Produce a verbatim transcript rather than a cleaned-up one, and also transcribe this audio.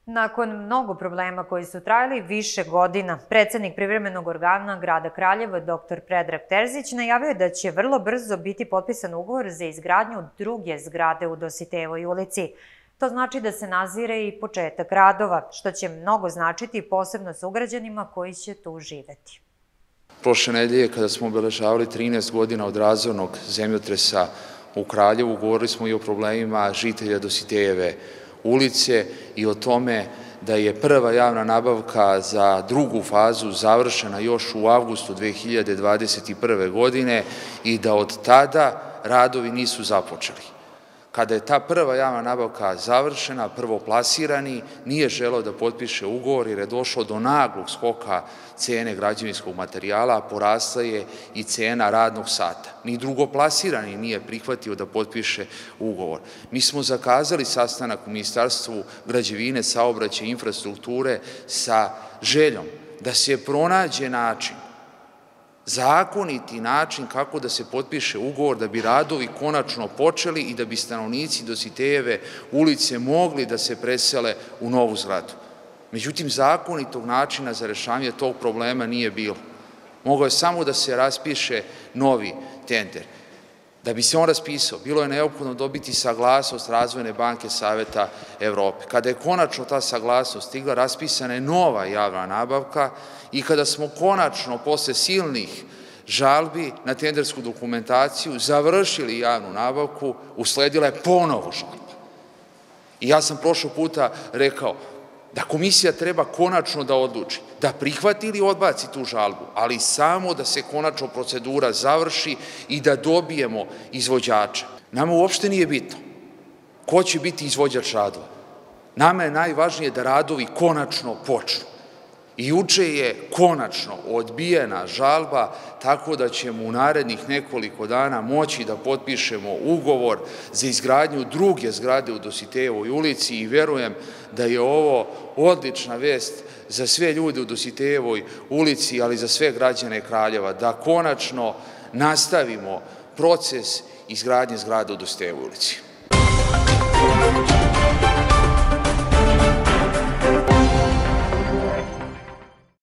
Nakon mnogo problema koji su trajali više godina, predsednik privremenog organa grada Kraljeva, doktor Predrag Terzić, najavio je da će vrlo brzo biti potpisan ugovor za izgradnju druge zgrade u Dositejevoj ulici. To znači da se nazire i početak radova, što će mnogo značiti posebno sugrađanima koji će tu živeti. Prošle nedelje, kada smo obeležavali trinaest godina od razornog zemljotresa u Kraljevu, govorili smo i o problemima žitelja Dositejeve ulice i o tome da je prva javna nabavka za drugu fazu završena još u avgustu dve hiljade dvadeset prve. godine i da od tada radovi nisu započeli. Kada je ta prva javna nabavka završena, prvoplasirani nije želeo da potpiše ugovor jer je došlo do naglog skoka cene građevinskog materijala, a porasla je i cena radnog sata. Ni drugoplasirani nije prihvatio da potpiše ugovor. Mi smo zakazali sastanak u Ministarstvu građevine, saobraćaja i infrastrukture sa željom da se pronađe način, zakoniti način kako da se potpiše ugovor da bi radovi konačno počeli i da bi stanovnici Dositejeve ulice mogli da se presele u novu zgradu. Međutim, zakonitog načina za rešavanje tog problema nije bilo. Mogao je samo da se raspiše novi tender. Da bi se on raspisao, bilo je neophodno dobiti saglasnost Razvojne banke Saveta Evrope. Kada je konačno ta saglasnost stigla, raspisana je nova javna nabavka i kada smo konačno, posle silnih žalbi na tendersku dokumentaciju, završili javnu nabavku, usledila je ponovo žalba. I ja sam prošlog puta rekao da komisija treba konačno da odluči, da prihvati ili odbaci tu žalbu, ali samo da se konačno procedura završi i da dobijemo izvođača. Nama uopšte nije bitno ko će biti izvođač radova. Nama je najvažnije da radovi konačno počnu. I juče je konačno odbijena žalba, tako da ćemo u narednih nekoliko dana moći da potpišemo ugovor za izgradnju druge zgrade u Dositejevoj ulici i verujem da je ovo odlična vest za sve ljude u Dositejevoj ulici, ali i za sve građane Kraljeva, da konačno nastavimo proces izgradnje zgrade u Dositejevoj ulici.